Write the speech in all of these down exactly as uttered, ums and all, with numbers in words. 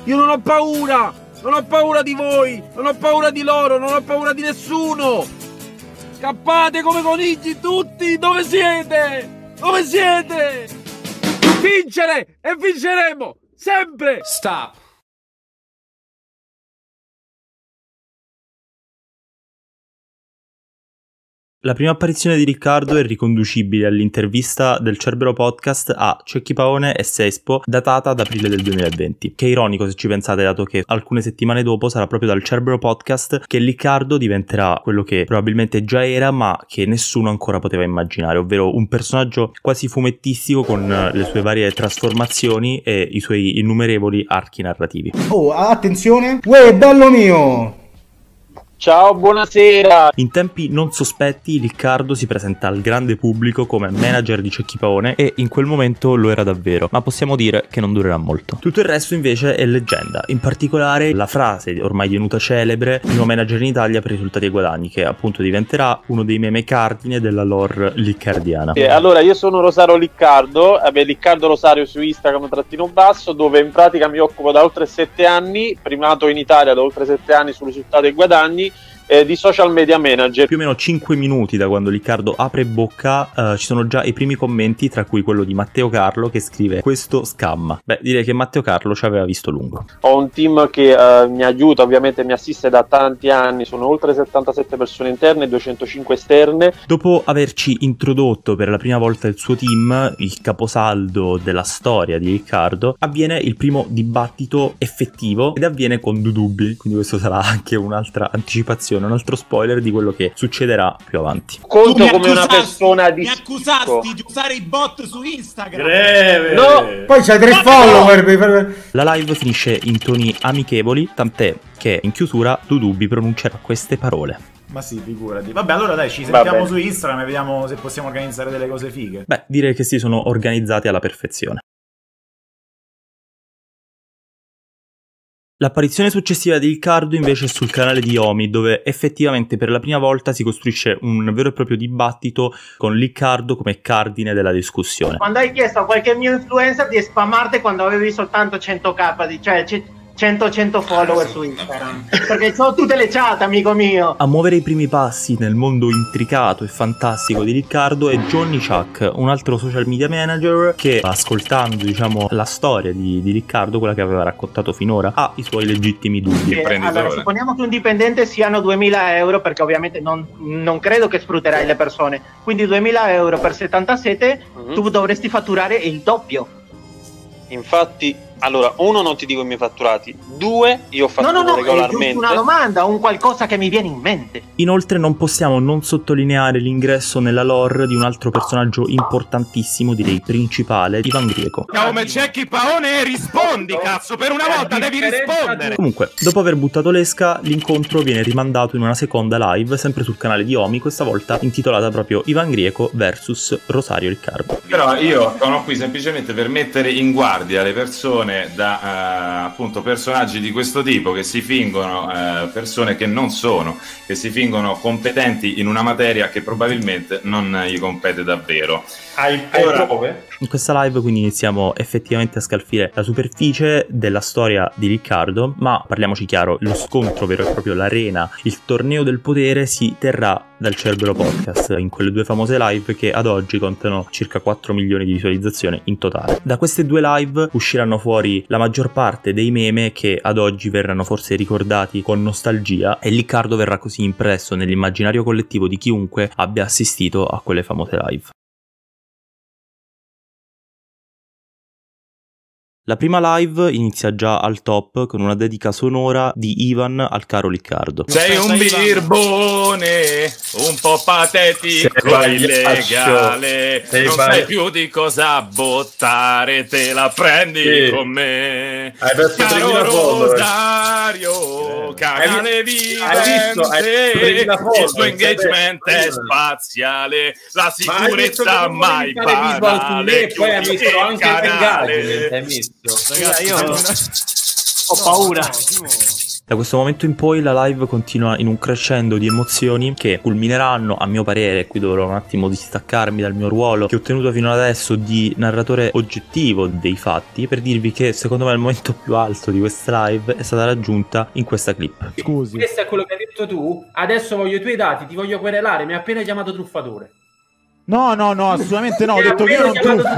Io non ho paura! Non ho paura di voi! Non ho paura di loro! Non ho paura di nessuno! Scappate come conigli tutti! Dove siete? Dove siete? Vincere! E vinceremo! Sempre! Stop! La prima apparizione di Riccardo è riconducibile all'intervista del Cerbero Podcast a Cecchi Paone e Sespo, datata ad aprile del duemilaventi. Che è ironico se ci pensate, dato che alcune settimane dopo sarà proprio dal Cerbero Podcast che Riccardo diventerà quello che probabilmente già era, ma che nessuno ancora poteva immaginare, ovvero un personaggio quasi fumettistico con le sue varie trasformazioni e i suoi innumerevoli archi narrativi. Oh, attenzione! Uè, bello mio! Ciao, buonasera! In tempi non sospetti, Riccardo si presenta al grande pubblico come manager di Cecchi Paone e in quel momento lo era davvero, ma possiamo dire che non durerà molto. Tutto il resto invece è leggenda, in particolare la frase ormai divenuta celebre, primo manager in Italia per risultati e guadagni, che appunto diventerà uno dei meme cardine della lore liccardiana. Eh, allora, io sono Rosario Liccardo, vabbè, Liccardo Rosario su Instagram trattino basso, dove in pratica mi occupo da oltre sette anni, primato in Italia da oltre sette anni su risultati e guadagni, Eh, di social media manager. Più o meno cinque minuti da quando Riccardo apre bocca eh, ci sono già i primi commenti, tra cui quello di Matteo Carlo che scrive: questo scamma. Beh, direi che Matteo Carlo ci aveva visto lungo. Ho un team che eh, mi aiuta, ovviamente mi assiste da tanti anni, sono oltre settantasette persone interne e duecentocinque esterne. Dopo averci introdotto per la prima volta il suo team, il caposaldo della storia di Riccardo, avviene il primo dibattito effettivo ed avviene con Dudubi, quindi questo sarà anche un'altra anticipazione, un altro spoiler di quello che succederà più avanti. Conto come una persona di mi accusasti di usare i bot su Instagram. Greve. No, poi c'hai tre no, follower. no. La live finisce in toni amichevoli, tant'è che in chiusura Dudubi pronuncerà queste parole. Ma sì, figurati. Vabbè, allora dai, ci sentiamo su Instagram e vediamo se possiamo organizzare delle cose fighe. Beh, direi che si sono organizzati alla perfezione. L'apparizione successiva di Riccardo invece è sul canale di Omi, dove effettivamente per la prima volta si costruisce un vero e proprio dibattito con Riccardo come cardine della discussione. Quando hai chiesto a qualche mio influencer di spammarti quando avevi soltanto cento k, di, cioè cento cento follower su Instagram, perché ho tutte le chat, amico mio. A muovere i primi passi nel mondo intricato e fantastico di Riccardo è Johnny Chuck, un altro social media manager che, ascoltando diciamo la storia di, di Riccardo, quella che aveva raccontato finora, ha i suoi legittimi dubbi. Eh, allora, supponiamo che un dipendente siano duemila euro, perché ovviamente non, non credo che sfrutterai le persone, quindi duemila euro per settantasette, mm-hmm. Tu dovresti fatturare il doppio. Infatti, allora, uno, non ti dico i miei fatturati, due, io fatturo no, no, no, regolarmente. È giusto una domanda, un qualcosa che mi viene in mente. Inoltre non possiamo non sottolineare l'ingresso nella lore di un altro personaggio importantissimo, direi principale, Ivan Grieco. Come Cecchi Paone, rispondi, cazzo, per una volta devi rispondere. Comunque, dopo aver buttato l'esca, l'incontro viene rimandato in una seconda live, sempre sul canale di Omi, questa volta intitolata proprio Ivan Grieco versus Rosario Riccardo. Però io sono qui semplicemente per mettere in guardia le persone da uh, appunto personaggi di questo tipo che si fingono uh, persone che non sono, che si fingono competenti in una materia che probabilmente non gli compete davvero. Hai, hai Ora, prove? In questa live quindi iniziamo effettivamente a scalfire la superficie della storia di Riccardo, ma parliamoci chiaro, lo scontro vero e proprio, l'arena, il torneo del potere si terrà dal Cerbero Podcast, in quelle due famose live che ad oggi contano circa quattro milioni di visualizzazioni in totale. Da queste due live usciranno fuori la maggior parte dei meme che ad oggi verranno forse ricordati con nostalgia, e Riccardo verrà così impresso nell'immaginario collettivo di chiunque abbia assistito a quelle famose live. La prima live inizia già al top con una dedica sonora di Ivan al caro Riccardo. Sei un birbone, un po' patetico e illegale, sei non sai più di cosa bottare, te la prendi sì. con me. Hai perso caro Rosario, canale vivente, il suo engagement è spaziale, la sicurezza mai banale, poi ha messo anche il canale. Ragazzi, io ho paura. Da questo momento in poi la live continua in un crescendo di emozioni che culmineranno, a mio parere, qui dovrò un attimo distaccarmi dal mio ruolo che ho tenuto fino ad adesso di narratore oggettivo dei fatti, per dirvi che secondo me il momento più alto di questa live è stata raggiunta in questa clip. Scusi. Questo è quello che hai detto tu? Adesso voglio i tuoi dati, ti voglio querelare, mi ha appena chiamato truffatore. No, no, no, assolutamente no, ho detto che io non truffo.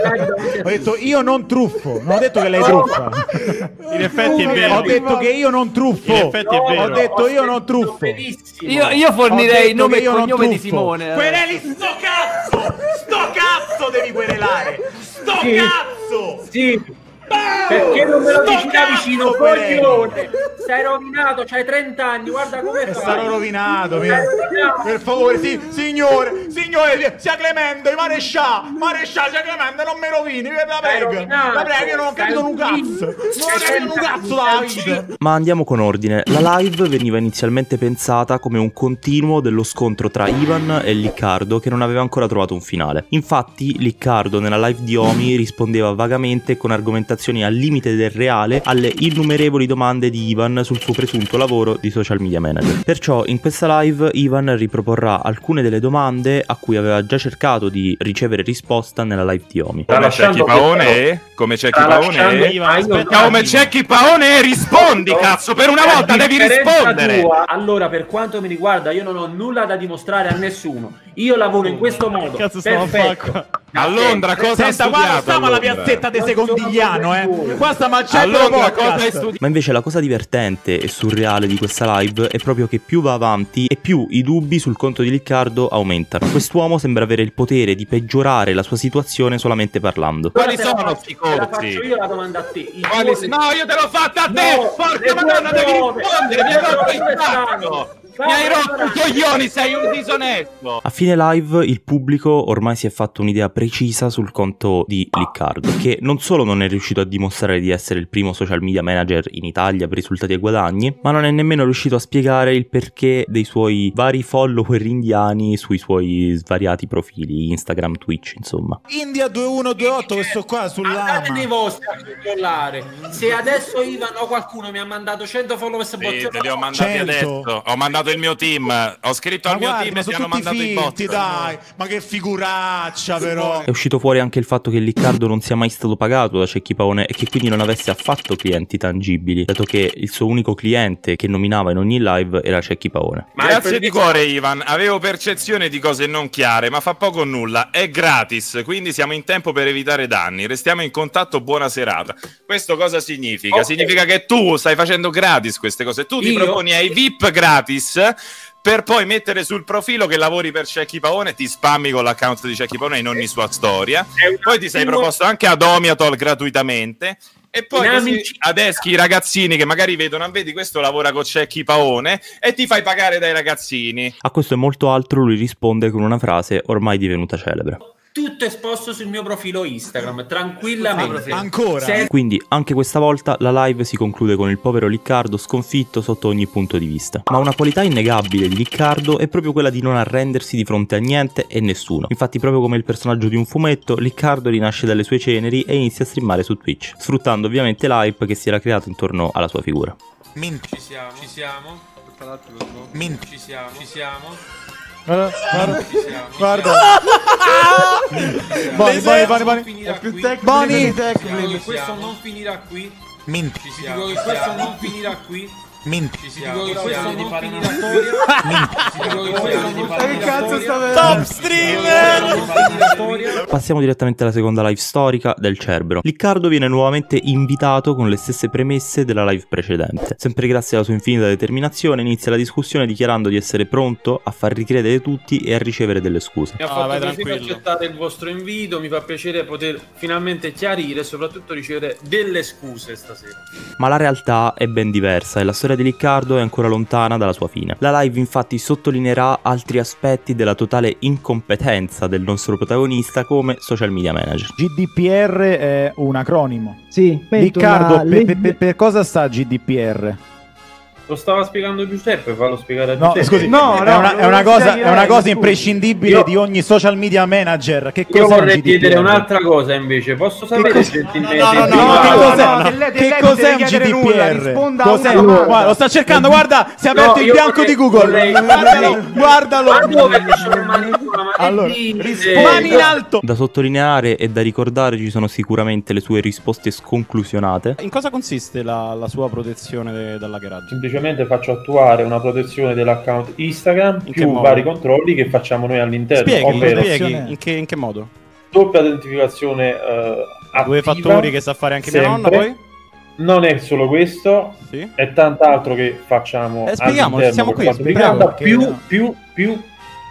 Ho detto io non truffo, non ho detto che lei truffa. In effetti è vero. Ho detto che io non truffo. In effetti è vero. Ho detto io non truffo. Io, io fornirei il nome e cognome di Simone. Quereli sto cazzo! Sto cazzo devi querelare! Sto sì. cazzo! Sì. Perché non me lo dici da vicino, coglione? Sei rovinato, c'hai trenta anni, guarda come fai. Sarò rovinato, per, per favore, sì, signore, signore, sia clemente, marescià, marescià, sia clemente, non mi rovini, la prego, la prego, io non ho capito un cazzo, non ho capito un cazzo dalla vita. Ma andiamo con ordine. La live veniva inizialmente pensata come un continuo dello scontro tra Ivan e Liccardo che non aveva ancora trovato un finale. Infatti Liccardo nella live di Omi rispondeva vagamente con argomentazioni al limite del reale alle innumerevoli domande di Ivan sul suo presunto lavoro di social media manager. Perciò in questa live Ivan riproporrà alcune delle domande a cui aveva già cercato di ricevere risposta nella live di Omi. Come c'è chi Paone? Come c'è chi Paone? Come c'è chi Paone? Rispondi, cazzo, per una volta devi rispondere. Tua, allora, per quanto mi riguarda, io non ho nulla da dimostrare a nessuno. Io lavoro in questo modo. Cazzo, perfetto. A Londra cosa hai studiato? Qua stiamo alla piazzetta di Secondigliano, eh. Qua stiamo al centro podcast. Ma invece la cosa divertente e surreale di questa live è proprio che più va avanti e più i dubbi sul conto di Liccardo aumentano. Quest'uomo sembra avere il potere di peggiorare la sua situazione solamente parlando. Quali sono questi corsi? Faccio io la domanda a te. Quali... No, io te l'ho fatta a te! No, porca madonna, devi rispondere! Mi hai rotto il cazzo! Mi hai rotto i coglioni, sei un disonesto! A fine live il pubblico ormai si è fatto un'idea precisa sul conto di Liccardo, che non solo non è riuscito a dimostrare di essere il primo social media manager in Italia per risultati e guadagni, ma non è nemmeno riuscito a spiegare il perché dei suoi vari follower indiani sui suoi svariati profili, Instagram, Twitch, insomma. India due uno due otto, questo qua sull'ama. Andate nei vostri a controllare. Se adesso Ivan o qualcuno mi ha mandato cento followers, sì, te li ho mandati cento. Adesso. Ho mandato il mio team, ho scritto ma al guarda, mio team e ti hanno mandato finti, i bot. Dai, ma che figuraccia però. È uscito fuori anche il fatto che Liccardo non sia mai stato pagato da Cecchi Paone e che quindi non avesse affatto clienti tangibili, dato che il suo unico cliente che nominava in ogni live era Cecchi Paone. Ma grazie di cuore Ivan, avevo percezione di cose non chiare, ma fa poco o nulla, è gratis, quindi siamo in tempo per evitare danni, restiamo in contatto, buona serata. Questo cosa significa? Okay. Significa che tu stai facendo gratis queste cose, tu ti Io? proponi ai V I P gratis per poi mettere sul profilo che lavori per Cecchi Paone, ti spammi con l'account di Cecchi Paone in ogni sua storia, poi ti sei proposto anche ad Omiatol gratuitamente e poi così adeschi i ragazzini che magari vedono, ah, vedi questo lavora con Cecchi Paone e ti fai pagare dai ragazzini. A questo e molto altro lui risponde con una frase ormai divenuta celebre. Tutto esposto sul mio profilo Instagram, tranquillamente. Ancora? Se... Quindi anche questa volta la live si conclude con il povero Liccardo sconfitto sotto ogni punto di vista. Ma una qualità innegabile di Liccardo è proprio quella di non arrendersi di fronte a niente e nessuno. Infatti proprio come il personaggio di un fumetto, Liccardo rinasce dalle sue ceneri e inizia a streamare su Twitch, sfruttando ovviamente l'hype che si era creato intorno alla sua figura. Minchia. Ci siamo, ci siamo. Minchia. Ci siamo, ci siamo. Guarda, guarda, Boni, Boni, Boni, Boni, è più tecnico. Boni, questo non finirà qui. Minchia. Ci dico che questo non finirà qui. Minchia. Ci dico che questo non finirà qui. Top streamer. Passiamo direttamente alla seconda live storica del Cerbero. Liccardo viene nuovamente invitato con le stesse premesse della live precedente. Sempre grazie alla sua infinita determinazione inizia la discussione dichiarando di essere pronto a far ricredere tutti e a ricevere delle scuse. Mi ha fatto ah, piacere accettare il vostro invito, mi fa piacere poter finalmente chiarire e soprattutto ricevere delle scuse stasera. Ma la realtà è ben diversa e la storia di Liccardo è ancora lontana dalla sua fine. La live infatti sottolineerà altri aspetti della totale incompetenza del nostro protagonista come social media manager. G D P R è un acronimo. Sì, Liccardo, per, per, per cosa sta G D P R? Lo stava spiegando Giuseppe, fallo spiegare a No, Giuseppe. scusi, No, è, no, una, non è una lo cosa, spieghi è una lei, cosa scusi. imprescindibile Io- di ogni social media manager. Che Io cos'è un vorrei G D P R? chiedere un'altra cosa invece, posso sapere cos'è? gentilmente? No, no, no, di- no, Ah, che cos'è, no, che lei- che lei non cos'è deve un chiedere G D P nulla, R? risponda a Cos'è? una domanda. Guarda, lo sta cercando, guarda, si è No, aperto il io bianco vorrei- di Google. vorrei- Guardalo, vorrei- guardalo. Ma dove c'è un manicola? Ma che Allora, dice? mani in alto. Da sottolineare e da ricordare ci sono sicuramente le sue risposte sconclusionate. In cosa consiste la, la sua protezione de- dalla garage? Semplicemente faccio attuare una protezione dell'account Instagram In che più modo? vari controlli che facciamo noi all'interno, Spieghi, ovvero spieghi in, che, in che modo? doppia identificazione eh, Due attiva, fattori che sa fare anche mia nonna, sempre. poi? Non è solo questo, Sì. è tant'altro che facciamo Eh, spieghiamo, all'interno siamo per qui, quanto spieghiamo, riguarda perché- più, più, più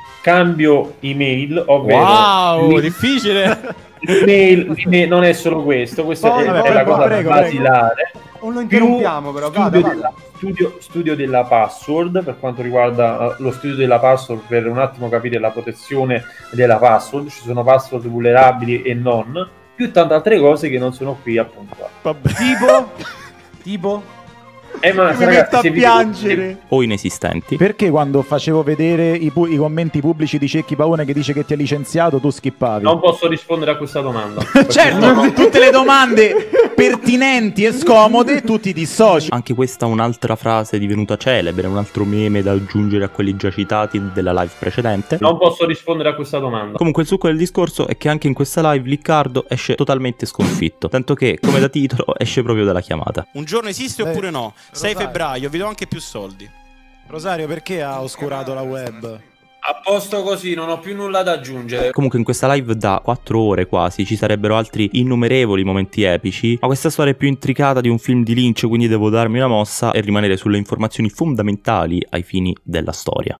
cambio email, ovvero Wow, l'e- difficile. l'email, l'email non è solo questo, questa Poi, è, vabbè, è la prego, cosa prego, basilare. Non lo Più interrompiamo però, vada, studio, vada. della, studio, studio della password per quanto riguarda uh, lo studio della password, per un attimo capire la protezione della password, ci sono password vulnerabili e non, più tante altre cose che non sono qui appunto. Vabbè. Tipo? Tipo? Eh, ma Mi ragazzi, metto a se vi- piangere. O inesistenti. Perché quando facevo vedere i, pu- i commenti pubblici di Cecchi Paone che dice che ti ha licenziato, tu skippavi? Non posso rispondere a questa domanda. Certo, tutte le domande pertinenti e scomode tu ti dissoci. Anche questa è un'altra frase divenuta celebre, un altro meme da aggiungere a quelli già citati della live precedente. Non posso rispondere a questa domanda. Comunque il succo del discorso è che anche in questa live Liccardo esce totalmente sconfitto, tanto che, come da titolo, esce proprio dalla chiamata. Un giorno esiste Eh, oppure no? sei Rosario. febbraio, vi do anche più soldi. Rosario, perché ha oscurato la web? A posto così, non ho più nulla da aggiungere. Comunque in questa live da quattro ore quasi ci sarebbero altri innumerevoli momenti epici, ma questa storia è più intricata di un film di Lynch, quindi devo darmi una mossa e rimanere sulle informazioni fondamentali ai fini della storia.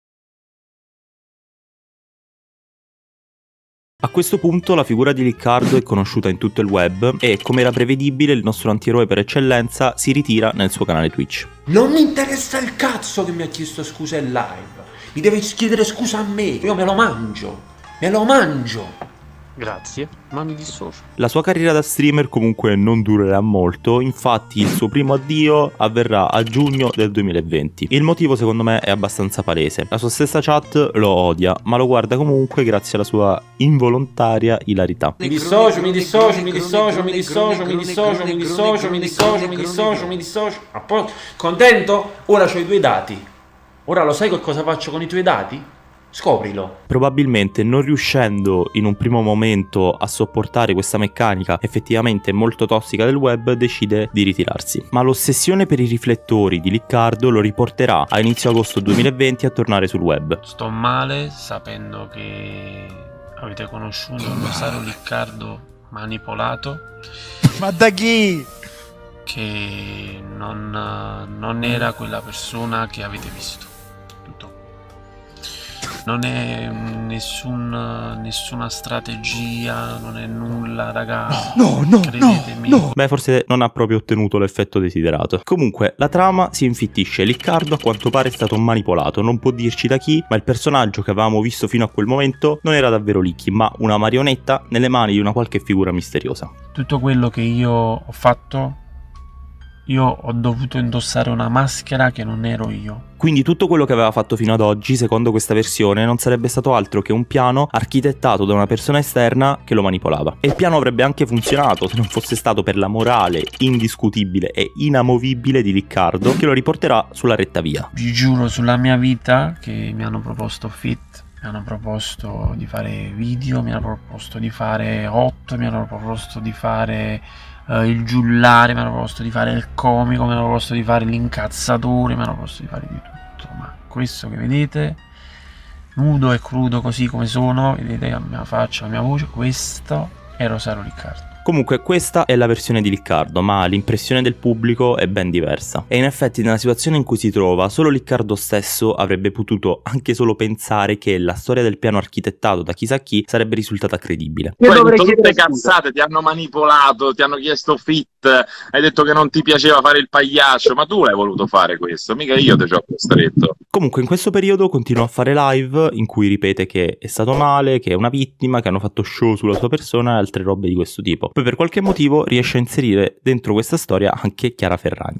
A questo punto la figura di Liccardo è conosciuta in tutto il web e, come era prevedibile, il nostro antieroe per eccellenza si ritira nel suo canale Twitch. Non mi interessa il cazzo che mi ha chiesto scusa in live. Mi devi chiedere scusa a me. Io me lo mangio. Me lo mangio. Grazie, ma mi dissocio. La sua carriera da streamer comunque non durerà molto, infatti il suo primo addio avverrà a giugno del duemilaventi. Il motivo secondo me è abbastanza palese. La sua stessa chat lo odia, ma lo guarda comunque grazie alla sua involontaria ilarità. Mi dissocio, mi dissocio, mi dissocio, mi dissocio, mi dissocio, mi dissocio, mi dissocio, mi dissocio, mi dissocio. A posto? Contento? Ora c'ho i tuoi dati. Ora lo sai che cosa faccio con i tuoi dati? Scoprilo. Probabilmente non riuscendo in un primo momento a sopportare questa meccanica effettivamente molto tossica del web, decide di ritirarsi. Ma l'ossessione per i riflettori di Liccardo lo riporterà a inizio agosto duemilaventi a tornare sul web. Sto male sapendo che avete conosciuto un Rosario Liccardo manipolato. Ma da chi? Che non, non era quella persona che avete visto. Non è nessun, nessuna strategia, non è nulla, raga. No, no, credetemi. no, no. Beh, forse non ha proprio ottenuto l'effetto desiderato. Comunque, la trama si infittisce. Liccardo a quanto pare è stato manipolato. Non può dirci da chi, ma il personaggio che avevamo visto fino a quel momento non era davvero Licky, ma una marionetta nelle mani di una qualche figura misteriosa. Tutto quello che io ho fatto, io ho dovuto indossare una maschera che non ero io. Quindi tutto quello che aveva fatto fino ad oggi, secondo questa versione, non sarebbe stato altro che un piano architettato da una persona esterna che lo manipolava. E il piano avrebbe anche funzionato se non fosse stato per la morale indiscutibile e inamovibile di Liccardo, che lo riporterà sulla retta via. Vi giuro sulla mia vita che mi hanno proposto Fit, mi hanno proposto di fare video, mi hanno proposto di fare hot, mi hanno proposto di fare uh, il giullare, mi hanno proposto di fare il comico, mi hanno proposto di fare l'incazzatore, mi hanno proposto di fare di tutto. Ma questo che vedete, nudo e crudo così come sono, vedete la mia faccia, la mia voce, questo è Rosario Liccardo. Comunque questa è la versione di Liccardo, ma l'impressione del pubblico è ben diversa. E in effetti nella situazione in cui si trova, solo Liccardo stesso avrebbe potuto anche solo pensare che la storia del piano architettato da chissà chi sarebbe risultata credibile. Tu hai detto tutte cazzate, ti hanno manipolato, ti hanno chiesto fit, hai detto che non ti piaceva fare il pagliaccio, ma tu l'hai voluto fare questo, mica io ti ci ho costretto. Comunque in questo periodo continua a fare live in cui ripete che è stato male, che è una vittima, che hanno fatto show sulla sua persona e altre robe di questo tipo. Poi per qualche motivo riesce a inserire dentro questa storia anche Chiara Ferragni.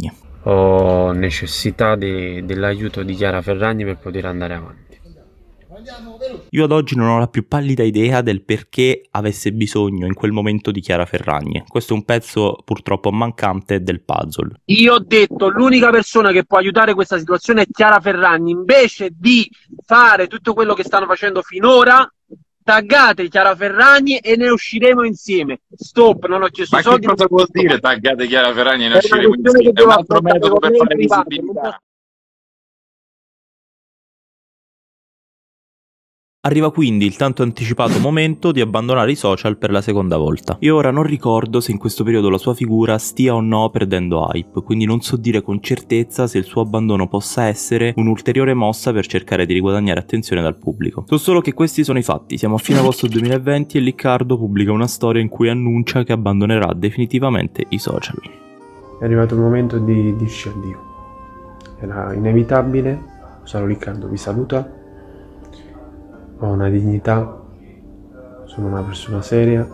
ho necessità de- dell'aiuto di Chiara Ferragni per poter andare avanti. Io ad oggi non ho la più pallida idea del perché avesse bisogno in quel momento di Chiara Ferragni. Questo è un pezzo purtroppo mancante del puzzle. Io ho detto l'unica persona che può aiutare questa situazione è Chiara Ferragni. Invece di fare tutto quello che stanno facendo finora, taggate Chiara Ferragni e ne usciremo insieme. Stop, non ho chiesto Ma soldi. che cosa vuol dire taggate Chiara Ferragni e ne È usciremo una questione insieme? che È un devo altro affrontare metodo per con me fare in privato, non visibilità. Arriva quindi il tanto anticipato momento di abbandonare i social per la seconda volta. Io ora non ricordo se in questo periodo la sua figura stia o no perdendo hype, quindi non so dire con certezza se il suo abbandono possa essere un'ulteriore mossa per cercare di riguadagnare attenzione dal pubblico. So solo che questi sono i fatti, siamo a fine agosto duemilaventi e Liccardo pubblica una storia in cui annuncia che abbandonerà definitivamente i social. È arrivato il momento di dirci addio. Era inevitabile. Saro Liccardo vi saluta. Ho una dignità, sono una persona seria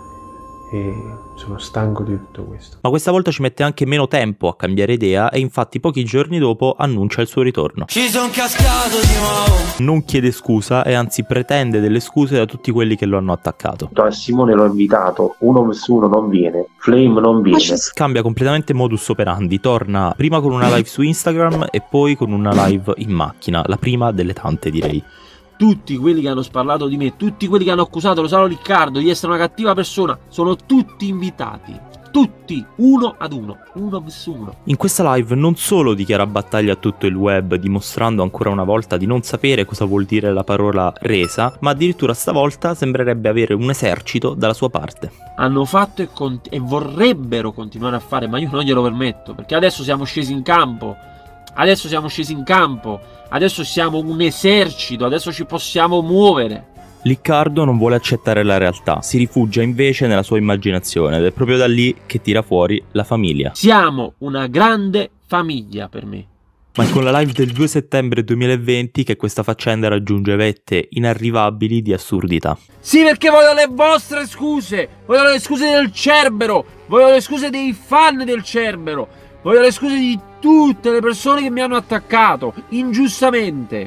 e sono stanco di tutto questo. Ma questa volta ci mette anche meno tempo a cambiare idea e infatti pochi giorni dopo annuncia il suo ritorno. Ci son cascato di nuovo. Non chiede scusa e anzi pretende delle scuse da tutti quelli che lo hanno attaccato. A Simone l'ho invitato, uno su uno non viene, Flame non viene. Cambia completamente modus operandi, torna prima con una live su Instagram e poi con una live in macchina, la prima delle tante direi. Tutti quelli che hanno sparlato di me, tutti quelli che hanno accusato lo Saro Liccardo di essere una cattiva persona, sono tutti invitati. Tutti, uno ad uno, uno su uno. In questa live non solo dichiara battaglia a tutto il web, dimostrando ancora una volta di non sapere cosa vuol dire la parola resa, ma addirittura stavolta sembrerebbe avere un esercito dalla sua parte. Hanno fatto e, cont- e vorrebbero continuare a fare, ma io non glielo permetto, perché adesso siamo scesi in campo. Adesso siamo scesi in campo, adesso siamo un esercito, adesso ci possiamo muovere. Liccardo non vuole accettare la realtà, si rifugia invece nella sua immaginazione ed è proprio da lì che tira fuori la famiglia. Siamo una grande famiglia per me. Ma è con la live del due settembre duemilaventi che questa faccenda raggiunge vette inarrivabili di assurdità. Sì, perché voglio le vostre scuse, voglio le scuse del Cerbero, voglio le scuse dei fan del Cerbero, voglio le scuse di tutte le persone che mi hanno attaccato ingiustamente.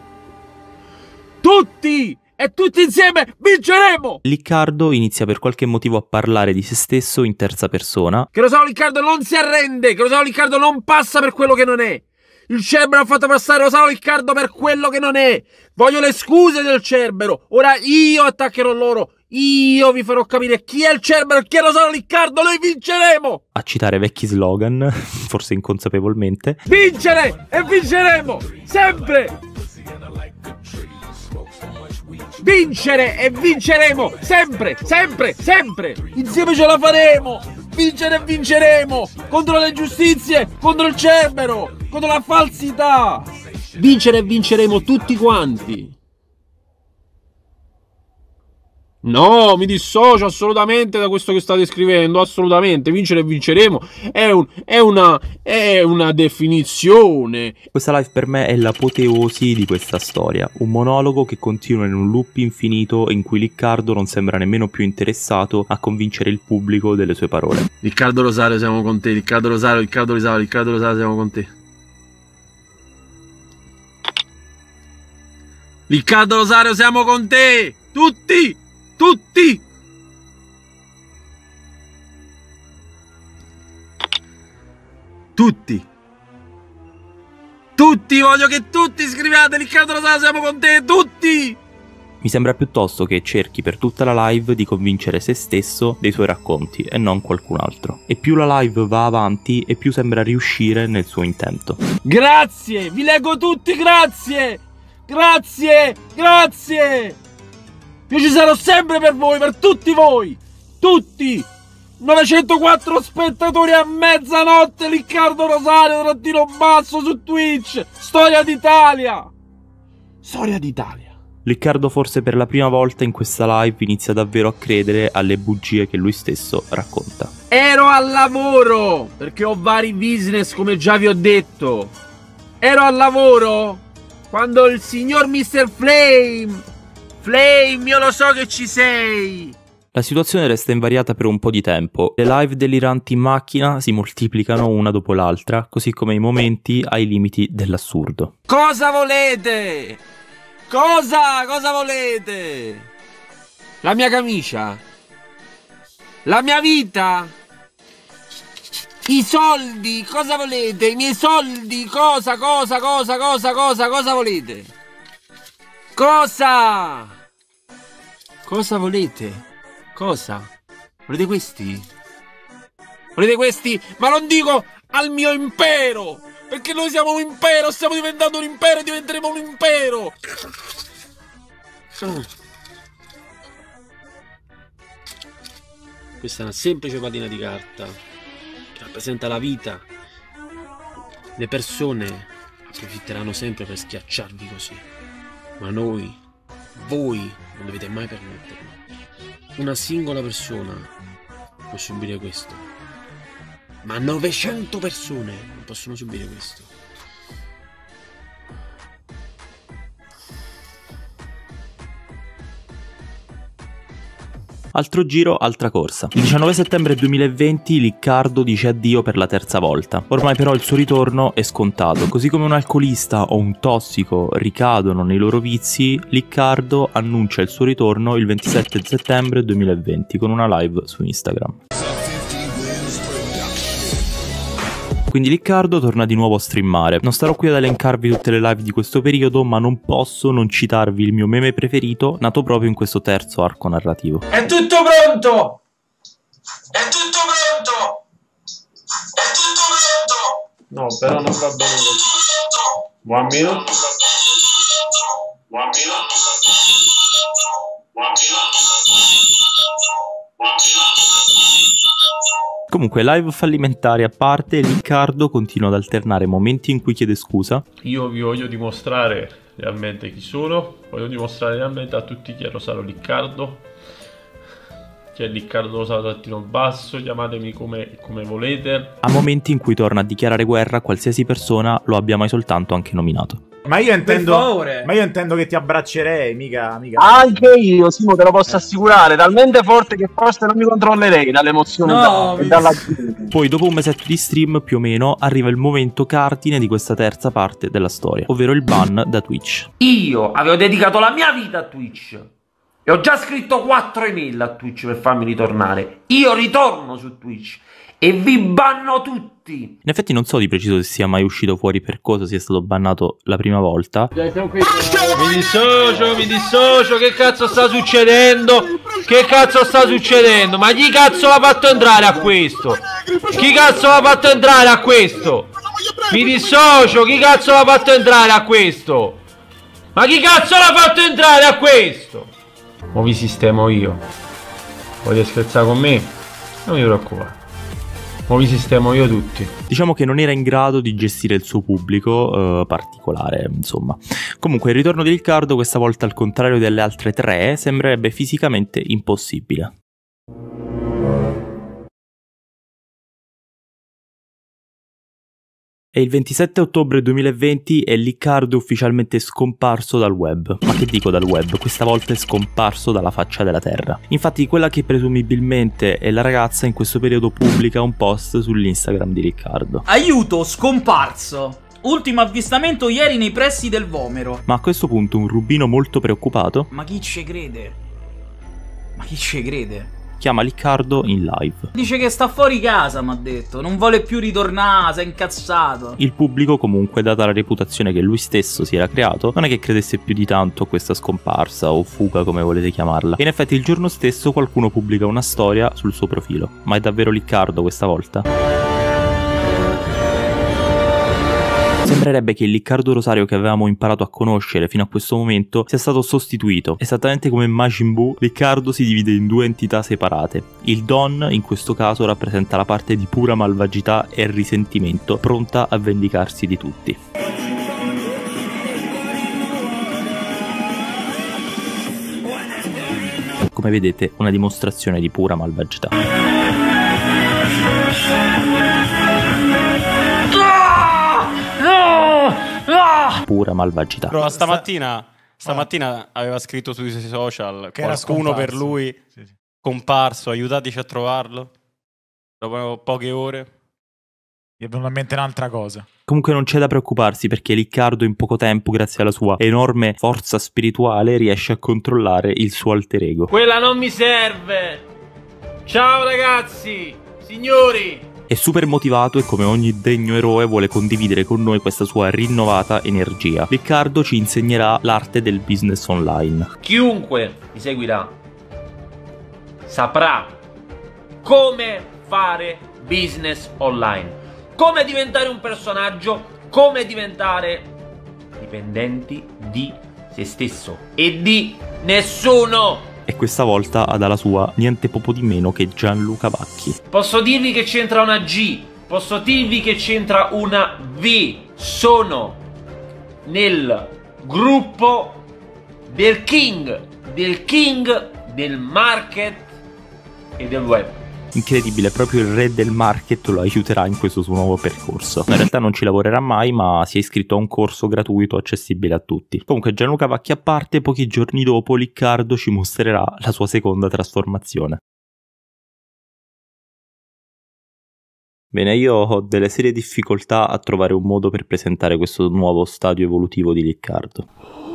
Tutti! E tutti insieme vinceremo! Liccardo inizia per qualche motivo a parlare di se stesso in terza persona. Che lo Saro Liccardo non si arrende, che lo Saro Liccardo non passa per quello che non è. Il Cerbero ha fatto passare lo Saro Liccardo per quello che non è. Voglio le scuse del Cerbero. Ora io attaccherò loro. Io vi farò capire chi è il Cerbero e chi è lo Saro Liccardo. Noi vinceremo! A citare vecchi slogan, forse inconsapevolmente. Vincere e vinceremo! Sempre! Vincere e vinceremo! Sempre, sempre, sempre! Insieme ce la faremo! Vincere e vinceremo! Contro le ingiustizie, contro il Cerbero, contro la falsità! Vincere e vinceremo tutti quanti! No, mi dissocio assolutamente da questo che state scrivendo, assolutamente. Vincere e vinceremo è, un, è, una, è una definizione. Questa live per me è l'apoteosi di questa storia, un monologo che continua in un loop infinito in cui Liccardo non sembra nemmeno più interessato a convincere il pubblico delle sue parole. Riccardo Rosario, siamo con te, Riccardo Rosario, Riccardo Rosario, Riccardo Rosario, siamo con te. Riccardo Rosario, siamo con te! Tutti! Tutti! Tutti! Tutti! Voglio che tutti scriviate! Riccardo Rosario, siamo con te! Tutti! Mi sembra piuttosto che cerchi per tutta la live di convincere se stesso dei suoi racconti e non qualcun altro. E più la live va avanti e più sembra riuscire nel suo intento. Grazie! Vi leggo tutti, grazie! Grazie! Grazie! Io ci sarò sempre per voi, per tutti voi! Tutti! novecentoquattro spettatori a mezzanotte, Riccardo Rosario, trattino basso su Twitch! Storia d'Italia! Storia d'Italia! Liccardo forse per la prima volta in questa live inizia davvero a credere alle bugie che lui stesso racconta. Ero al lavoro, perché ho vari business come già vi ho detto. Ero al lavoro quando il signor mister Flame... Flame, io lo so che ci sei! La situazione resta invariata per un po' di tempo. Le live deliranti in macchina si moltiplicano una dopo l'altra, così come i momenti ai limiti dell'assurdo. Cosa volete? Cosa? Cosa volete? La mia camicia? La mia vita? I soldi? Cosa volete? I miei soldi? Cosa? Cosa? Cosa? Cosa? Cosa? Cosa volete? Cosa? Cosa volete? Cosa? Volete questi? Volete questi? Ma non dico al mio impero! Perché noi siamo un impero, stiamo diventando un impero e diventeremo un impero! Questa è una semplice patina di carta che rappresenta la vita. Le persone approfitteranno sempre per schiacciarvi così, ma noi, voi, non dovete mai permetterlo. Una singola persona può subire questo, ma novecento persone non possono subire questo. Altro giro, altra corsa. Il diciannove settembre duemilaventi Liccardo dice addio per la terza volta. Ormai però il suo ritorno è scontato. Così come un alcolista o un tossico ricadono nei loro vizi, Liccardo annuncia il suo ritorno il ventisette settembre duemilaventi con una live su Instagram. Quindi Liccardo torna di nuovo a streamare. Non starò qui ad elencarvi tutte le live di questo periodo, ma non posso non citarvi il mio meme preferito, nato proprio in questo terzo arco narrativo. È tutto pronto! È tutto pronto! È tutto pronto! No, però non va bene così. One minute. One minute. One Comunque, live fallimentari a parte, Liccardo continua ad alternare momenti in cui chiede scusa. Io vi voglio dimostrare realmente chi sono, voglio dimostrare realmente a tutti chi è Rosario Liccardo, chi è Liccardo Rosario trattino basso, chiamatemi come, come volete. A momenti in cui torna a dichiarare guerra a qualsiasi persona lo abbia mai soltanto anche nominato. Ma io intendo, ma io intendo che ti abbraccerei, mica, mica. Anche io, Simo, te lo posso assicurare, talmente forte che forse non mi controllerei dall'emozione No, e dalla... Poi dopo un mesetto di stream più o meno arriva il momento cardine di questa terza parte della storia, ovvero il ban da Twitch. Io avevo dedicato la mia vita a Twitch e ho già scritto quattro email a Twitch per farmi ritornare. Dio ritorno su Twitch e vi banno tutti. In effetti non so di preciso se sia mai uscito fuori per cosa sia stato bannato la prima volta. Mi dissocio, mi dissocio, che cazzo sta succedendo? Che cazzo sta succedendo? Ma chi cazzo l'ha fatto entrare a questo? Chi cazzo l'ha fatto entrare a questo? Mi dissocio, chi cazzo l'ha fatto entrare a questo? Ma chi cazzo l'ha fatto entrare a questo? Mo vi sistemo io. Volete scherzare con me? Non mi preoccupare. Mo vi sistemo io tutti. Diciamo che non era in grado di gestire il suo pubblico eh, particolare, insomma. Comunque il ritorno di Liccardo, questa volta al contrario delle altre tre, sembrerebbe fisicamente impossibile. È il ventisette ottobre duemilaventi e Liccardo è ufficialmente scomparso dal web. Ma che dico dal web? Questa volta è scomparso dalla faccia della terra. Infatti quella che presumibilmente è la ragazza in questo periodo pubblica un post sull'Instagram di Liccardo. Aiuto, scomparso! Ultimo avvistamento ieri nei pressi del Vomero. Ma a questo punto un rubino molto preoccupato Ma chi ci crede? Ma chi ci crede? chiama Liccardo in live. Dice che sta fuori casa, m'ha detto. Non vuole più ritornare, si è incazzato. Il pubblico comunque, data la reputazione che lui stesso si era creato, non è che credesse più di tanto a questa scomparsa o fuga, come volete chiamarla. E in effetti il giorno stesso qualcuno pubblica una storia sul suo profilo. Ma è davvero Liccardo questa volta? Sembrerebbe che il Liccardo Rosario che avevamo imparato a conoscere fino a questo momento sia stato sostituito. Esattamente come Majin Buu, Liccardo si divide in due entità separate. Il Don, in questo caso, rappresenta la parte di pura malvagità e risentimento, pronta a vendicarsi di tutti. Come vedete, una dimostrazione di pura malvagità. Pura malvagità. Però stamattina, stamattina aveva scritto sui social che era qualcuno scomparso. per lui. Sì, sì. scomparso, aiutateci a trovarlo. Dopo poche ore. Mi è venuta in mente un'altra cosa. Comunque non c'è da preoccuparsi perché Liccardo in poco tempo, grazie alla sua enorme forza spirituale, riesce a controllare il suo alter ego. Quella non mi serve. Ciao ragazzi, signori. È super motivato e come ogni degno eroe vuole condividere con noi questa sua rinnovata energia. Liccardo ci insegnerà l'arte del business online. Chiunque mi seguirà saprà come fare business online. Come diventare un personaggio, come diventare dipendenti di se stesso e di nessuno. E questa volta ha dalla sua niente poco di meno che Gianluca Vacchi. Posso dirvi che c'entra una G, posso dirvi che c'entra una V. Sono nel gruppo del king, del king del market e del web. Incredibile, proprio il re del market lo aiuterà in questo suo nuovo percorso. In realtà non ci lavorerà mai, ma si è iscritto a un corso gratuito accessibile a tutti. Comunque Gianluca Vacchi a parte, pochi giorni dopo Liccardo ci mostrerà la sua seconda trasformazione. Bene, io ho delle serie difficoltà a trovare un modo per presentare questo nuovo stadio evolutivo di Liccardo.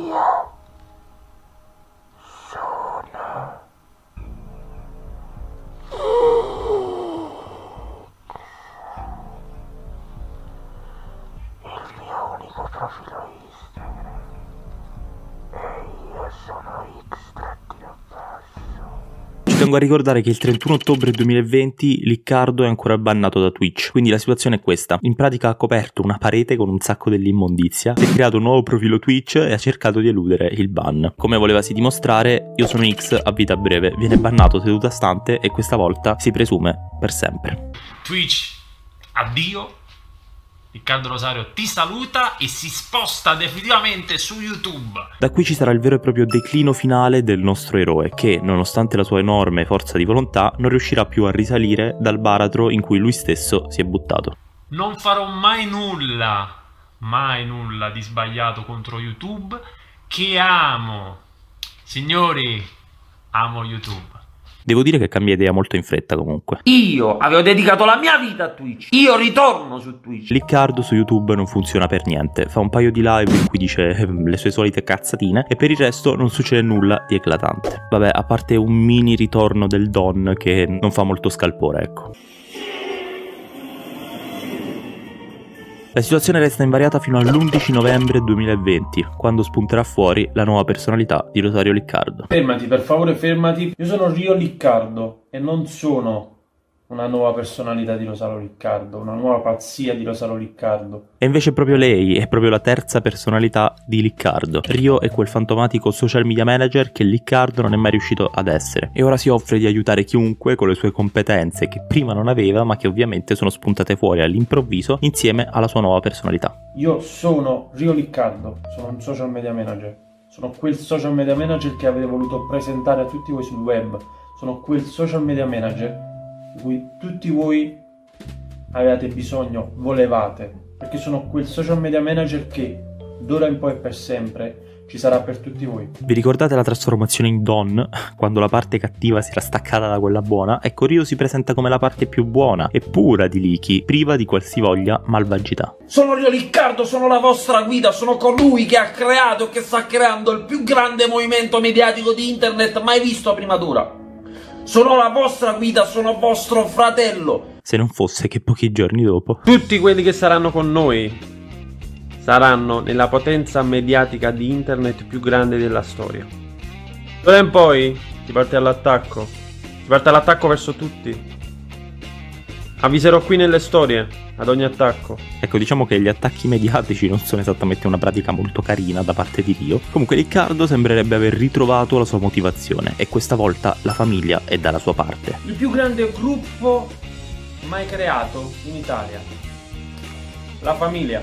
Profilo Instagram e io sono X-basso. Ci tengo a ricordare che il trentuno ottobre duemilaventi Liccardo è ancora bannato da Twitch, quindi la situazione è questa: in pratica ha coperto una parete con un sacco dell'immondizia, si è creato un nuovo profilo Twitch e ha cercato di eludere il ban. Come volevasi dimostrare, io sono X a vita breve, viene bannato seduta stante e questa volta si presume per sempre. Twitch, addio. Liccardo Rosario ti saluta e si sposta definitivamente su YouTube. Da qui ci sarà il vero e proprio declino finale del nostro eroe che, nonostante la sua enorme forza di volontà, non riuscirà più a risalire dal baratro in cui lui stesso si è buttato. Non farò mai nulla, mai nulla di sbagliato contro YouTube, che amo. Signori, amo YouTube. Devo dire che cambia idea molto in fretta comunque. Io avevo dedicato la mia vita a Twitch. Io ritorno su Twitch. Liccardo su YouTube non funziona per niente. Fa un paio di live in cui dice le sue solite cazzatine e per il resto non succede nulla di eclatante. Vabbè, a parte un mini ritorno del Don che non fa molto scalpore, ecco. La situazione resta invariata fino all'undici novembre duemilaventi, quando spunterà fuori la nuova personalità di Rosario Liccardo. Fermati, per favore, fermati. Io sono Rio Liccardo e non sono una nuova personalità di Rosario Liccardo, una nuova pazzia di Rosario Liccardo. E invece proprio lei è proprio la terza personalità di Liccardo. Rio è quel fantomatico social media manager che Liccardo non è mai riuscito ad essere. E ora si offre di aiutare chiunque con le sue competenze che prima non aveva, ma che ovviamente sono spuntate fuori all'improvviso insieme alla sua nuova personalità. Io sono Rio Liccardo, sono un social media manager. Sono quel social media manager che avete voluto presentare a tutti voi sul web. Sono quel social media manager di cui tutti voi avevate bisogno, volevate, perché sono quel social media manager che d'ora in poi e per sempre ci sarà per tutti voi. Vi ricordate la trasformazione in Don, quando la parte cattiva si era staccata da quella buona? Ecco, Rio si presenta come la parte più buona e pura di Lichi, priva di qualsivoglia malvagità. Sono Rio Liccardo, sono la vostra guida, sono colui che ha creato e che sta creando il più grande movimento mediatico di internet mai visto prima d'ora. Sono la vostra guida, sono vostro fratello. Se non fosse che pochi giorni dopo tutti quelli che saranno con noi saranno nella potenza mediatica di internet più grande della storia. D'ora in poi si parte all'attacco. Si parte all'attacco verso tutti. Avviserò qui nelle storie ad ogni attacco. Ecco, diciamo che gli attacchi mediatici non sono esattamente una pratica molto carina da parte di Rio. Comunque Liccardo sembrerebbe aver ritrovato la sua motivazione e questa volta la famiglia è dalla sua parte. Il più grande gruppo mai creato in Italia. La famiglia.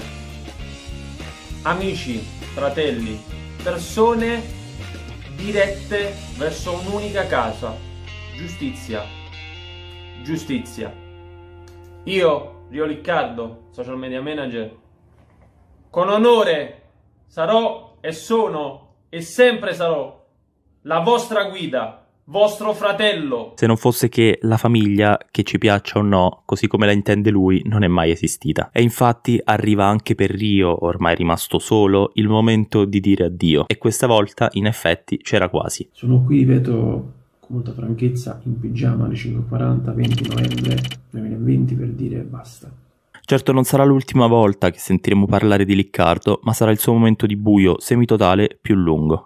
Amici, fratelli, persone dirette verso un'unica casa. Giustizia. Giustizia. Io, Rio Liccardo, social media manager, con onore sarò e sono e sempre sarò la vostra guida, vostro fratello. Se non fosse che la famiglia, che ci piaccia o no, così come la intende lui, non è mai esistita. E infatti arriva anche per Rio, ormai rimasto solo, il momento di dire addio. E questa volta, in effetti, c'era quasi. Sono qui, ripeto, con molta franchezza, in pigiama alle cinque e quaranta, venti novembre duemilaventi, per dire basta. Certo non sarà l'ultima volta che sentiremo parlare di Liccardo, ma sarà il suo momento di buio semitotale più lungo.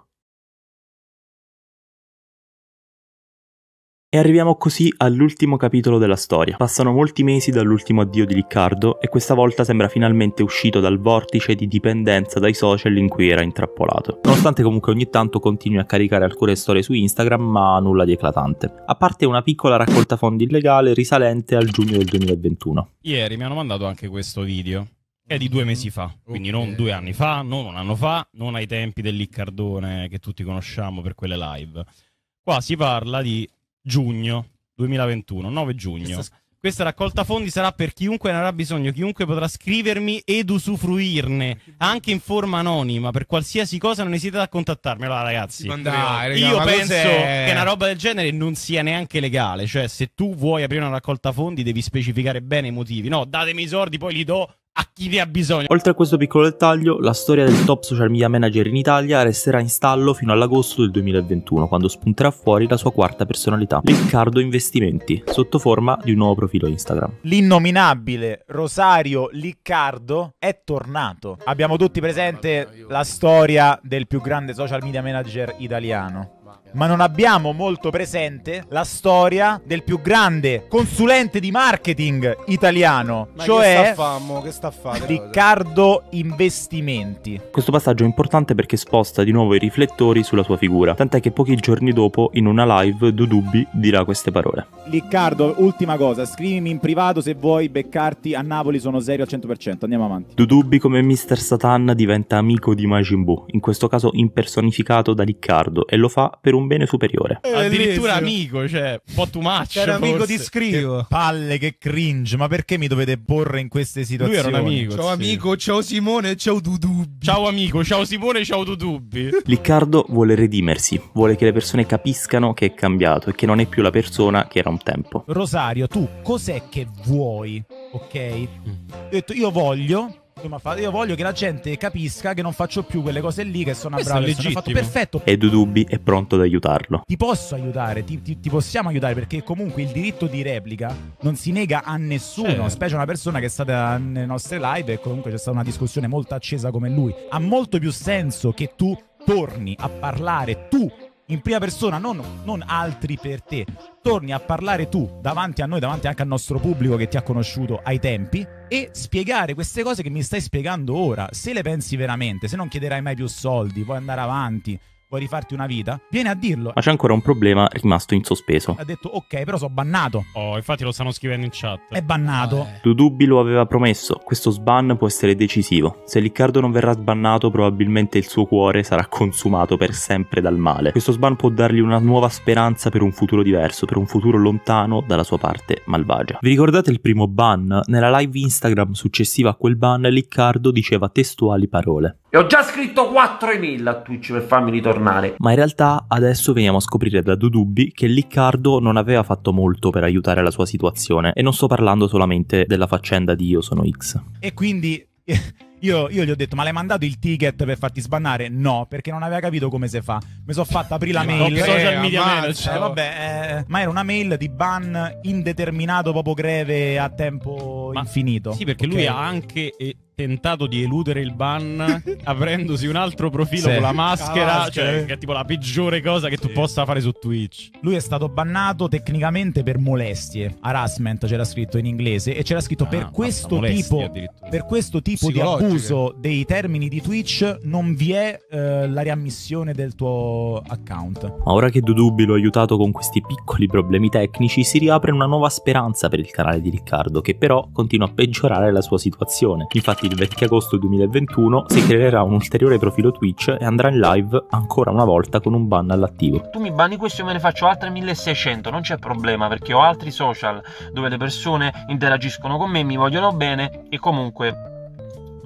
E arriviamo così all'ultimo capitolo della storia. Passano molti mesi dall'ultimo addio di Liccardo e questa volta sembra finalmente uscito dal vortice di dipendenza dai social in cui era intrappolato. Nonostante comunque ogni tanto continui a caricare alcune storie su Instagram, ma nulla di eclatante. A parte una piccola raccolta fondi illegale risalente al giugno del duemilaventuno. Ieri mi hanno mandato anche questo video, che è di due mesi fa, quindi non due anni fa, non un anno fa, non ai tempi del Liccardone che tutti conosciamo per quelle live. Qua si parla di giugno duemilaventuno, nove giugno. Questa... Questa raccolta fondi sarà per chiunque ne avrà bisogno, chiunque potrà scrivermi ed usufruirne, anche in forma anonima, per qualsiasi cosa non esitate a contattarmi. Allora ragazzi, Dai, raga, io penso cos'è? che una roba del genere non sia neanche legale, cioè se tu vuoi aprire una raccolta fondi devi specificare bene i motivi, no, datemi i soldi poi li do a chi ne ha bisogno. Oltre a questo piccolo dettaglio, la storia del top social media manager in Italia resterà in stallo fino all'agosto del duemilaventuno, quando spunterà fuori la sua quarta personalità, Liccardo Investimenti, sotto forma di un nuovo profilo Instagram. L'innominabile Rosario Liccardo è tornato. Abbiamo tutti presente la storia del più grande social media manager italiano, ma non abbiamo molto presente la storia del più grande consulente di marketing italiano, Ma cioè che sta a famo? Che sta a fare? Liccardo Investimenti. Questo passaggio è importante perché sposta di nuovo i riflettori sulla sua figura, tant'è che pochi giorni dopo, in una live, Dudubbi dirà queste parole. Liccardo, ultima cosa, scrivimi in privato se vuoi beccarti a Napoli, sono serio al cento per cento, andiamo avanti. Dudubbi come mister Satan diventa amico di Majin Buu, in questo caso impersonificato da Liccardo, e lo fa per un bene superiore. Addirittura amico, cioè, un po' too much. Era amico forse. di scrivo. Che palle, che cringe, ma perché mi dovete porre in queste situazioni? Lui era un amico. Ciao sì. amico, ciao Simone, ciao Dudubbi. Ciao amico, ciao Simone, ciao Dudubbi. Liccardo vuole redimersi, vuole che le persone capiscano che è cambiato e che non è più la persona che era un tempo. Rosario, tu cos'è che vuoi? Ok? Ho detto, io voglio... Io voglio che la gente capisca che non faccio più quelle cose lì, che sono una Questo brava è persona. Ho fatto legittimo. perfetto. E Dudubbi è pronto ad aiutarlo. Ti posso aiutare, ti, ti, ti possiamo aiutare, perché comunque il diritto di replica non si nega a nessuno, Certo. specie una persona che è stata nelle nostre live e comunque c'è stata una discussione molto accesa come lui. Ha molto più senso che tu torni a parlare tu in prima persona, non, non altri per te. Torni a parlare tu davanti a noi, davanti anche al nostro pubblico che ti ha conosciuto ai tempi, e spiegare queste cose che mi stai spiegando ora. Se le pensi veramente, se non chiederai mai più soldi, puoi andare avanti, vuoi rifarti una vita, vieni a dirlo. Ma c'è ancora un problema rimasto in sospeso. Ha detto ok, però sono bannato. Oh, infatti lo stanno scrivendo in chat. È bannato. Dudubbi lo aveva promesso, questo sban può essere decisivo. Se Liccardo non verrà sbannato, probabilmente il suo cuore sarà consumato per sempre dal male. Questo sban può dargli una nuova speranza per un futuro diverso, per un futuro lontano dalla sua parte malvagia. Vi ricordate il primo ban? Nella live Instagram successiva a quel ban, Liccardo diceva testuali parole. E ho già scritto quattro email a Twitch per farmi ritornare. Ma in realtà adesso veniamo a scoprire da Dudubbi che Liccardo non aveva fatto molto per aiutare la sua situazione, e non sto parlando solamente della faccenda di Io sono X. E quindi io, io gli ho detto, ma l'hai mandato il ticket per farti sbannare? No, perché non aveva capito come si fa. Mi sono fatta aprire la mail. Okay, social media ammazza, manager. eh, vabbè, eh, ma era una mail di ban indeterminato, proprio breve, a tempo Ma infinito. Sì, perché Ok? lui ha anche eh, tentato di eludere il ban aprendosi un altro profilo Sì. con la maschera, La maschera. cioè che è tipo la peggiore cosa che tu possa fare su Twitch. Lui è stato bannato tecnicamente per molestie, harassment c'era scritto in inglese, e c'era scritto per questo molestie tipo addirittura. per questo tipo di Psicologiche. abuso dei termini di Twitch non vi è eh, la riammissione del tuo account. Ma ora che Dudubbi lo ha aiutato con questi piccoli problemi tecnici, si riapre una nuova speranza per il canale di Liccardo, che però continua a peggiorare la sua situazione. Infatti il venti agosto duemilaventuno si creerà un ulteriore profilo Twitch e andrà in live ancora una volta con un ban all'attivo. Tu mi banni questo, io me ne faccio altre milleseicento, non c'è problema, perché ho altri social dove le persone interagiscono con me, mi vogliono bene e comunque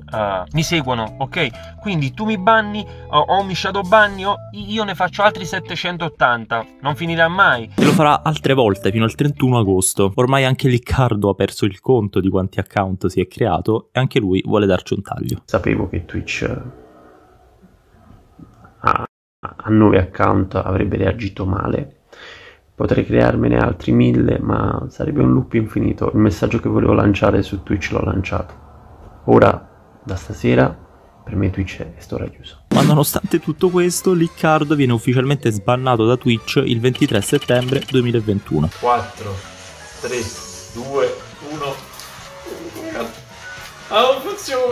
uh, mi seguono, ok? Quindi tu mi banni o, o mi shadow banni o io ne faccio altri settecentottanta, non finirà mai. E lo farà altre volte fino al trentuno agosto. Ormai anche Liccardo ha perso il conto di quanti account si è creato e anche lui vuole darci un taglio. Sapevo che Twitch a, a nove account avrebbe reagito male. Potrei crearmene altri mille, ma sarebbe un loop infinito. Il messaggio che volevo lanciare su Twitch l'ho lanciato. Ora, da stasera, per me Twitch è storia chiusa. Ma nonostante tutto questo, Liccardo viene ufficialmente sbannato da Twitch il ventitré settembre duemilaventuno. quattro, tre, due, uno. Ah, non funziona!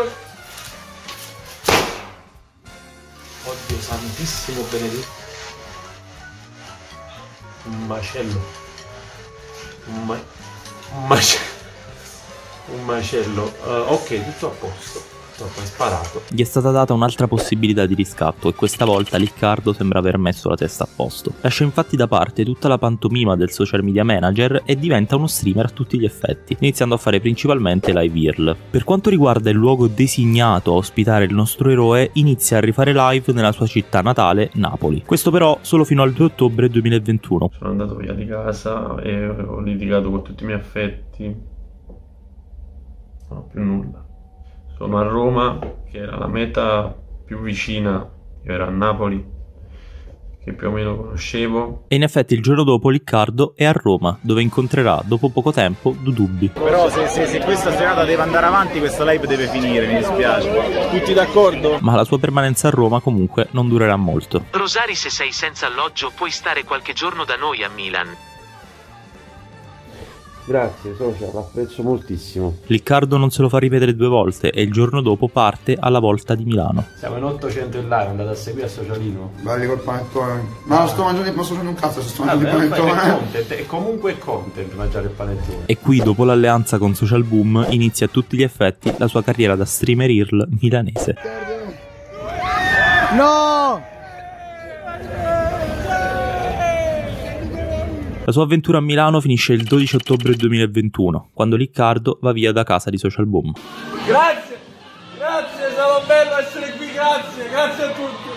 Oddio santissimo benedetto. Un macello. Un, ma un macello. Un macello. Uh, ok, tutto a posto. Troppo, hai sparato. Gli è stata data un'altra possibilità di riscatto e questa volta Liccardo sembra aver messo la testa a posto. Lascia infatti da parte tutta la pantomima del social media manager e diventa uno streamer a tutti gli effetti, iniziando a fare principalmente live I R L. Per quanto riguarda il luogo designato a ospitare il nostro eroe, inizia a rifare live nella sua città natale, Napoli. Questo però solo fino al due ottobre duemilaventuno. Sono andato via di casa e ho litigato con tutti i miei affetti. Non ho più nulla. Sono a Roma, che era la meta più vicina, io ero a Napoli, che più o meno conoscevo. E in effetti il giorno dopo Liccardo è a Roma, dove incontrerà dopo poco tempo Dudubbi. Però se, se, se questa serata deve andare avanti, questa live deve finire, mi dispiace. Tutti d'accordo? Ma la sua permanenza a Roma comunque non durerà molto. Rosari, se sei senza alloggio puoi stare qualche giorno da noi a Milan. Grazie social, l'apprezzo moltissimo. Liccardo non se lo fa ripetere due volte e il giorno dopo parte alla volta di Milano. Siamo in ottocento in live, andate a seguire a Socialino. Belli col panettone. Ma non sto mangiando, non sto facendo un cazzo, sto mangiando il panettone. È content, è comunque content mangiare il panettone. E qui dopo l'alleanza con Social Boom inizia a tutti gli effetti la sua carriera da streamer I R L milanese. No! La sua avventura a Milano finisce il dodici ottobre duemilaventuno, quando Liccardo va via da casa di Social Boom. Grazie, grazie, sarà bello essere qui, grazie, grazie a tutti,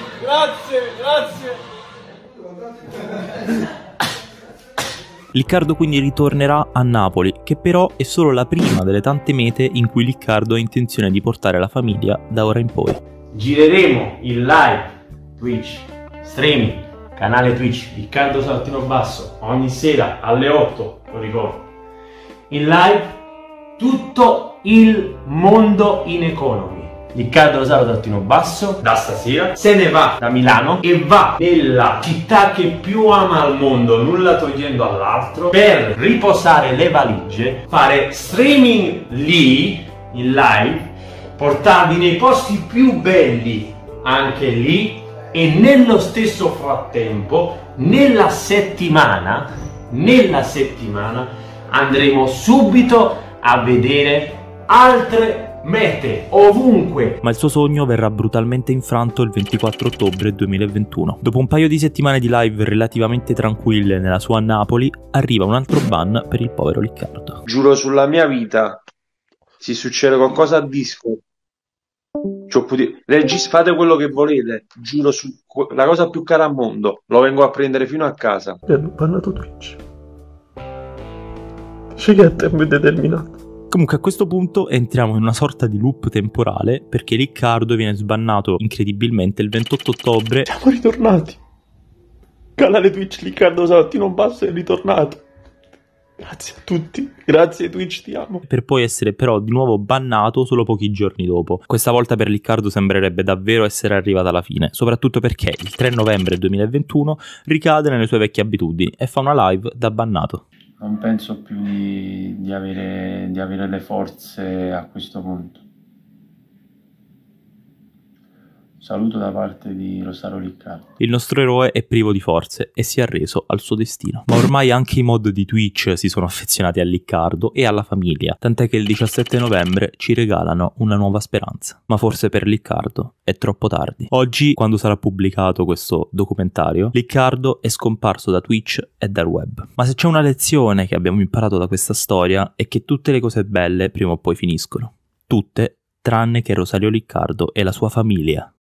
grazie, grazie. Liccardo quindi ritornerà a Napoli, che però è solo la prima delle tante mete in cui Liccardo ha intenzione di portare la famiglia da ora in poi. Gireremo il live Twitch, streaming, canale Twitch Liccardo Saltino Basso ogni sera alle otto, lo ricordo, in live tutto il mondo in economy. Liccardo Saltino Basso da stasera se ne va da Milano e va nella città che più ama al mondo, nulla togliendo all'altro, per riposare le valigie, fare streaming lì in live, portarvi nei posti più belli anche lì. E nello stesso frattempo, nella settimana, nella settimana andremo subito a vedere altre mete ovunque. Ma il suo sogno verrà brutalmente infranto il ventiquattro ottobre duemilaventuno. Dopo un paio di settimane di live relativamente tranquille nella sua Napoli, arriva un altro ban per il povero Liccardo. Giuro sulla mia vita, se succede qualcosa a disco, Regis, fate quello che volete, giuro su la cosa più cara al mondo, lo vengo a prendere fino a casa. Mi hanno bannato Twitch. Dice che è a tempo indeterminato. Comunque a questo punto entriamo in una sorta di loop temporale, perché Liccardo viene sbannato incredibilmente il ventotto ottobre. Siamo ritornati. Canale Twitch Liccardo Saltino Basso è ritornato. Grazie a tutti, grazie Twitch, ti amo. Per poi essere però di nuovo bannato solo pochi giorni dopo. Questa volta per Liccardo sembrerebbe davvero essere arrivata alla fine, soprattutto perché il tre novembre duemilaventuno ricade nelle sue vecchie abitudini e fa una live da bannato. Non penso più di, di, avere, di avere le forze a questo punto. Saluto da parte di Rosario Liccardo. Il nostro eroe è privo di forze e si è arreso al suo destino. Ma ormai anche i mod di Twitch si sono affezionati a Liccardo e alla famiglia, tant'è che il diciassette novembre ci regalano una nuova speranza. Ma forse per Liccardo è troppo tardi. Oggi, quando sarà pubblicato questo documentario, Liccardo è scomparso da Twitch e dal web. Ma se c'è una lezione che abbiamo imparato da questa storia è che tutte le cose belle prima o poi finiscono. Tutte tranne che Rosario Liccardo e la sua famiglia.